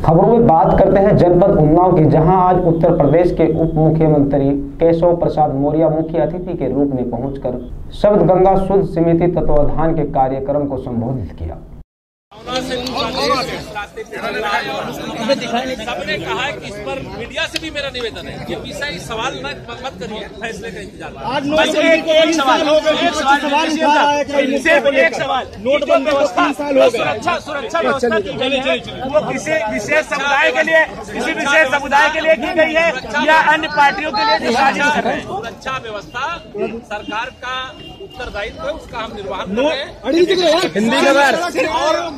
खबरों में बात करते हैं जनपद उन्नाव की, जहां आज उत्तर प्रदेश के उप मुख्यमंत्री केशव प्रसाद मौर्य मुख्य अतिथि के रूप में पहुंचकर शब्द गंगा शुद्ध समिति तत्वाधान के कार्यक्रम को संबोधित किया। सबने कहा है कि इस पर मीडिया से भी मेरा निवेदन है कि विषय सवाल मत करिए, फैसले का इंतजार। एक सवाल नोटबंदी व्यवस्था सुरक्षा व्यवस्था की गई है, वो किसी विशेष समुदाय के लिए की गई है या अन्य पार्टियों के लिए साजिश कर रहे हैं? सुरक्षा व्यवस्था सरकार का उत्तरदायित्व है, उसका हम निर्वहन कर रहे हैं। हिंदी के बार और